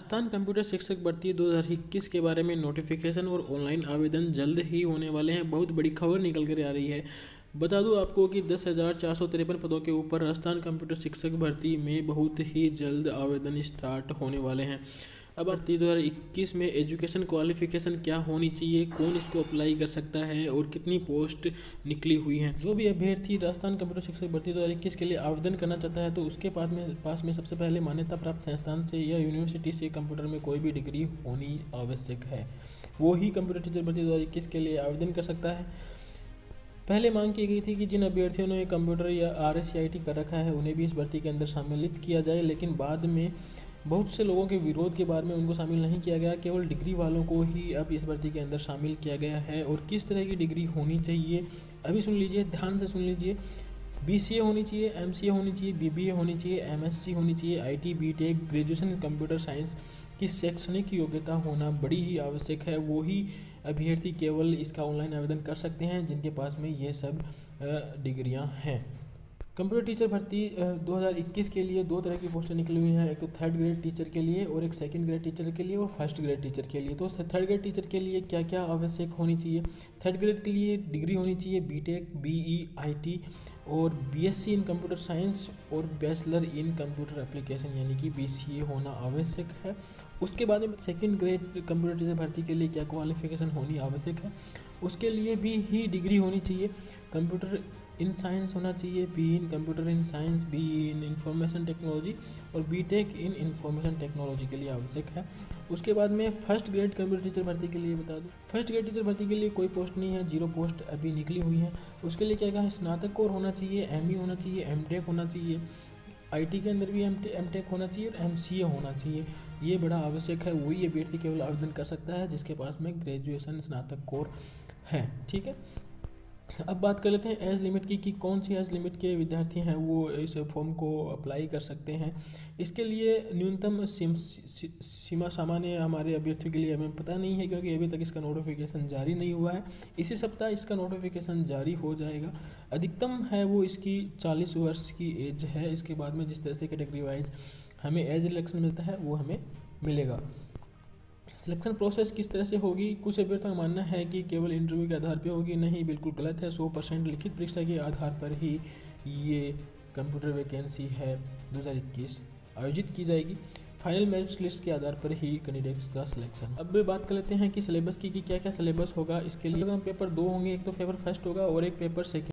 Rajasthan computer शिक्षक भर्ती 2021 के बारे में नोटिफिकेशन और ऑनलाइन आवेदन जल्द ही होने वाले हैं। बहुत बड़ी खबर निकल कर आ रही है। बता दूं आपको कि 10,453 पदों के ऊपर राजस्थान कंप्यूटर शिक्षक भर्ती में बहुत ही जल्द आवेदन स्टार्ट होने वाले हैं। अब भर्ती 2021 में एजुकेशन क्वालिफिकेशन क्या होनी चाहिए, कौन इसको अप्लाई कर सकता है और कितनी पोस्ट निकली हुई हैं। जो भी अभ्यर्थी राजस्थान कंप्यूटर शिक्षक भर्ती 2021 के लिए आवेदन करना चाहता है तो उसके पास में सबसे पहले मान्यता प्राप्त संस्थान से या यूनिवर्सिटी से कंप्यूटर में कोई भी डिग्री होनी आवश्यक है। वो ही कंप्यूटर टीचर भर्ती 2021 के लिए आवेदन कर सकता है। पहले मांग की गई थी कि जिन अभ्यर्थियों ने कंप्यूटर या RSCIT कर रखा है उन्हें भी इस भर्ती के अंदर सम्मिलित किया जाए, लेकिन बाद में बहुत से लोगों के विरोध के बाद में उनको शामिल नहीं किया गया। केवल डिग्री वालों को ही अब इस भर्ती के अंदर शामिल किया गया है। और किस तरह की डिग्री होनी चाहिए अभी सुन लीजिए, ध्यान से सुन लीजिए। BCA होनी चाहिए, MCA होनी चाहिए, BBA होनी चाहिए, MSc होनी चाहिए, IT BTech, graduation computer science की शैक्षणिक योग्यता होना बड़ी ही आवश्यक है। वो ही अभ्यर्थी केवल इसका ऑनलाइन आवेदन कर सकते हैं जिनके पास में ये सब डिग्रियां हैं। कंप्यूटर टीचर भर्ती 2021 के लिए दो तरह की पोस्टें निकली हुई हैं, एक तो थर्ड ग्रेड टीचर के लिए और एक सेकंड ग्रेड टीचर के लिए और फर्स्ट ग्रेड टीचर के लिए। तो थर्ड ग्रेड टीचर के लिए क्या क्या आवश्यक होनी चाहिए? थर्ड ग्रेड के लिए डिग्री होनी चाहिए BTech, BE, IT और BSc इन कंप्यूटर साइंस और बैचलर इन कंप्यूटर एप्लीकेशन यानी कि BCA होना आवश्यक है। उसके बाद में सेकंड ग्रेड कंप्यूटर टीचर भर्ती के लिए क्या क्वालिफिकेशन होनी आवश्यक है? उसके लिए भी ही डिग्री होनी चाहिए। कंप्यूटर इन साइंस होना चाहिए, BE in computer in science, BE in information technology और BTech इन इंफॉर्मेशन टेक्नोलॉजी के लिए आवश्यक है। उसके बाद में फर्स्ट ग्रेड कंप्यूटर टीचर भर्ती के लिए बता दूं, फर्स्ट ग्रेड टीचर भर्ती के लिए कोई पोस्ट नहीं है, 0 पोस्ट अभी निकली हुई है। उसके लिए क्या कहा है, स्नातक होना चाहिए, ME होना चाहिए, MTech होना चाहिए, IT के अंदर भी MTech होना चाहिए और MCA होना चाहिए। ये बड़ा आवश्यक है। वही अभ्यर्थी केवल आवेदन कर सकता है जिसके पास में ग्रेजुएशन स्नातक कोर है। ठीक है, अब बात कर लेते हैं एज लिमिट की कि कौन सी एज लिमिट के विद्यार्थी हैं वो इस फॉर्म को अप्लाई कर सकते हैं। इसके लिए न्यूनतम सीमा सामान्य हमारे अभ्यर्थियों के लिए हमें पता नहीं है क्योंकि अभी तक इसका नोटिफिकेशन जारी नहीं हुआ है। इसी सप्ताह इसका नोटिफिकेशन जारी हो जाएगा। अधिकतम है वो इसकी 40 वर्ष की एज है। इसके बाद में जिस तरह से कैटेगरी वाइज हमें एज रिलेक्शन मिलता है वो हमें मिलेगा। सिलेक्शन प्रोसेस किस तरह से होगी? कुछ अभ्यर्थियों का मानना है कि केवल इंटरव्यू के आधार पर होगी। नहीं, बिल्कुल गलत है। 100% लिखित परीक्षा के आधार पर ही ये कंप्यूटर वैकेंसी है 2021 आयोजित की जाएगी। फाइनल मेरिट लिस्ट के आधार पर ही कैंडिडेट्स का सिलेक्शन। अब बात कर लेते हैं कि सिलेबस की कि क्या क्या सिलेबस होगा। इसके लिए पेपर 2 होंगे, एक तो पेपर फर्स्ट होगा और एक पेपर सेकेंड।